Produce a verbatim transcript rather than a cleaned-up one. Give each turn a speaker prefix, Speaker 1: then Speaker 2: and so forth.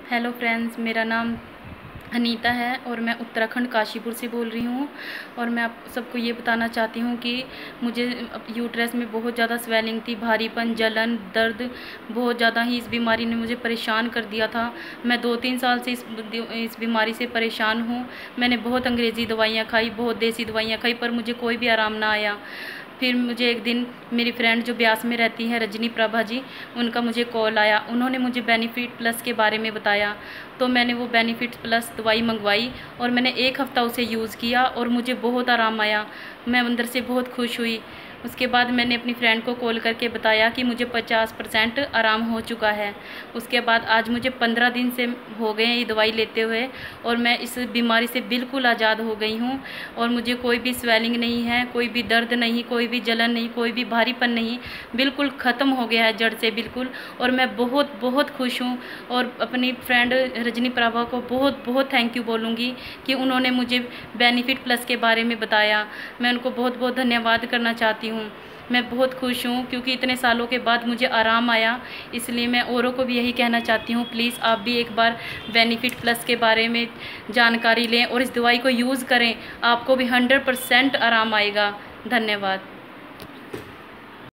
Speaker 1: Hello friends, मेरा नाम अनीता है और मैं उत्तराखंड काशीपुर से बोल रही हूँ। और मैं आप सबको ये बताना चाहती हूँ कि मुझे यूट्रस में बहुत ज़्यादा स्वेलिंग थी, भारीपन, जलन, दर्द बहुत ज़्यादा ही इस बीमारी ने मुझे परेशान कर दिया था। मैं दो तीन साल से इस इस बीमारी से परेशान हूँ। मैंने बहुत अंग्रेज़ी दवाइयाँ खाई, बहुत देसी दवाइयाँ खाई, पर मुझे कोई भी आराम ना आया। फिर मुझे एक दिन मेरी फ्रेंड जो ब्यास में रहती है, रजनी प्रभा जी, उनका मुझे कॉल आया। उन्होंने मुझे बेनिफिट प्लस के बारे में बताया, तो मैंने वो बेनिफिट प्लस दवाई मंगवाई और मैंने एक हफ़्ता उसे यूज़ किया और मुझे बहुत आराम आया। मैं अंदर से बहुत खुश हुई। उसके बाद मैंने अपनी फ्रेंड को कॉल करके बताया कि मुझे पचास परसेंट आराम हो चुका है। उसके बाद आज मुझे पंद्रह दिन से हो गए हैं ये दवाई लेते हुए और मैं इस बीमारी से बिल्कुल आज़ाद हो गई हूँ। और मुझे कोई भी स्वेलिंग नहीं है, कोई भी दर्द नहीं, कोई भी जलन नहीं, कोई भी भारीपन नहीं, बिल्कुल ख़त्म हो गया है जड़ से बिल्कुल। और मैं बहुत बहुत खुश हूँ और अपनी फ्रेंड रजनी प्रभा को बहुत बहुत थैंक यू बोलूँगी कि उन्होंने मुझे बेनिफिट प्लस के बारे में बताया। मैं उनको बहुत बहुत धन्यवाद करना चाहती हूँ। मैं बहुत खुश हूँ क्योंकि इतने सालों के बाद मुझे आराम आया। इसलिए मैं औरों को भी यही कहना चाहती हूँ, प्लीज़ आप भी एक बार बेनिफिट प्लस के बारे में जानकारी लें और इस दवाई को यूज़ करें। आपको भी हंड्रेड परसेंट आराम आएगा। धन्यवाद।